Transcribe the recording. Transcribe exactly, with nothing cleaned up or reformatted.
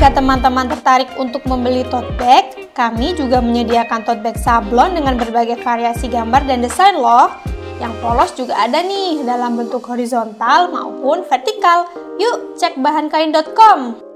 Jika teman-teman tertarik untuk membeli tote bag, kami juga menyediakan tote bag sablon dengan berbagai variasi gambar dan desain loh. Yang polos juga ada nih dalam bentuk horizontal maupun vertikal. Yuk cek bahan kain dot com.